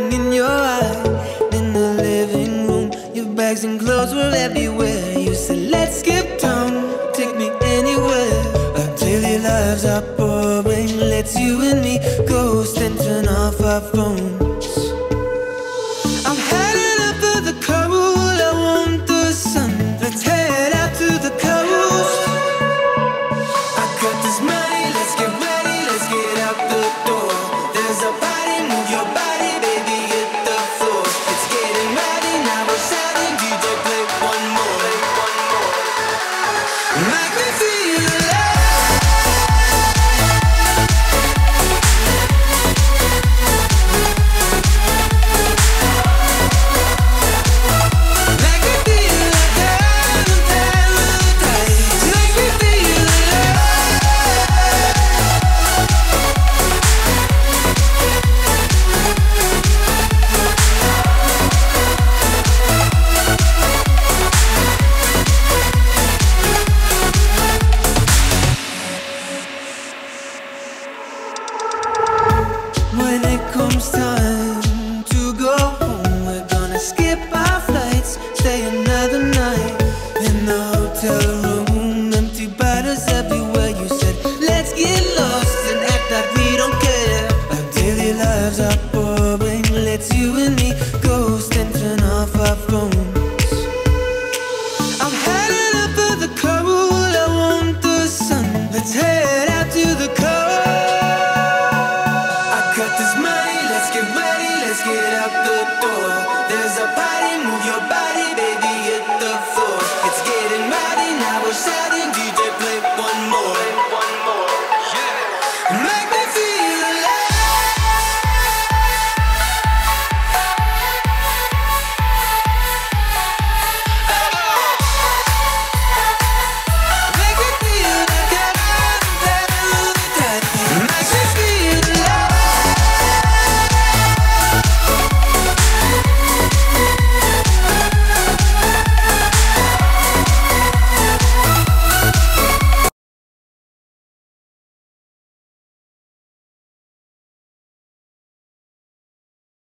looking in your eye. In the living room, your bags and clothes were everywhere. You said, let's skip town, take me anywhere, until your lives are boring. Let's you and me ghost and turn off our phones. I'm heading up for the cold, I want the sun. Let's head out to the coast. I got this money, let's get ready, let's get out the door. There's a party, move your body, baby, hit the floor. It's getting ready, now we're shouting, DJ play one more, Make me feel alive. When it comes time to go home, we're gonna skip our flights, stay another night in the hotel room. Empty bottles everywhere. You said, let's get lost and act like we don't care, until your lives are boring. Let's you and me ghost and turn off our phones. I'm headed up for the cold, I want the sun. Let's head out to the coast. Got this money, let's get ready, let's get out the door. There's a party, move your body, baby, hit the floor. It's getting ready, now we're shouting.